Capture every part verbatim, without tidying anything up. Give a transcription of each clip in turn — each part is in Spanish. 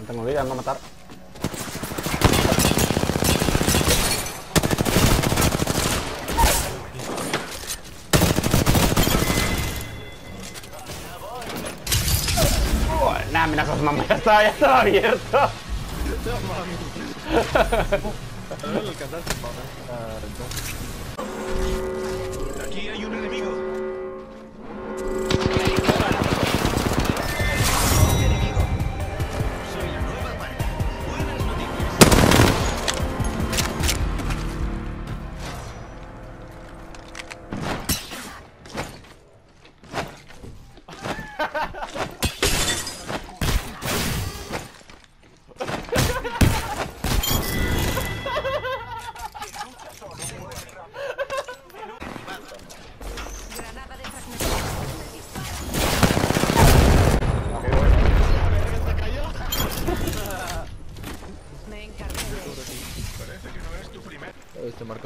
tengo vida, no matar. Oh, nah, mira, cosas mamá, ya estaba, ya estaba abierto. No mames. A ver, lo alcanzaste, mamá. Ah, entonces. Aquí hay un enemigo. Enemigo. Soy la nueva marca. Buenas noticias. Granada de fragmentación. Me encargué de eso. Parece que no es tu primer. Este marca.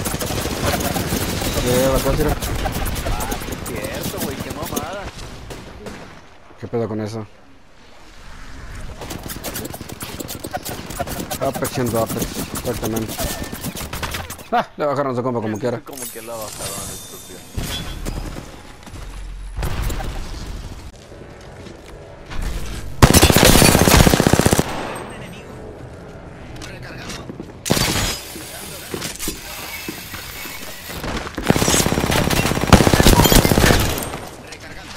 Lleva, ¿cuál tira? Cierto, güey, qué mamada. ¿Qué pedo con eso? Apex siendo Apex, exactamente. Ah, le bajaron su compa como quiera. Como que la bajaron, estúpido. Un enemigo. Recargando. Recargando.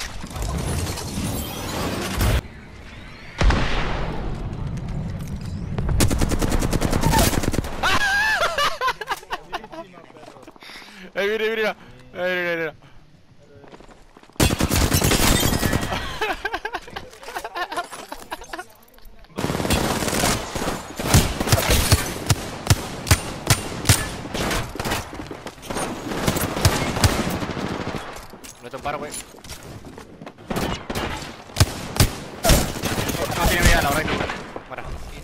¡Ey, mira, mira! ¡Ey, mira, mira! No te paro, güey. No tiene vida, la verdad que no. Para.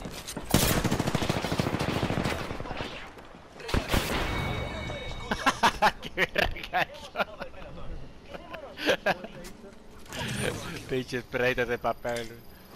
¡Qué verga eso! Pinches preitas de papel.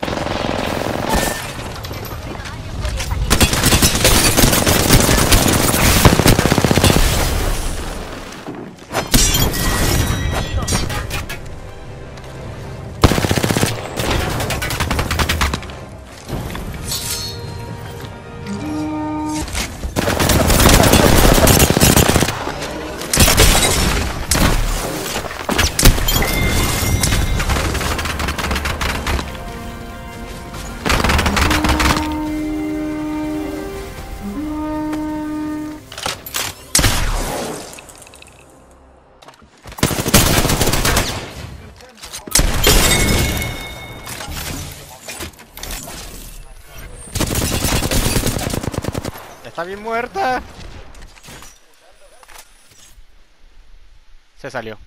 Está bien muerta. Se salió.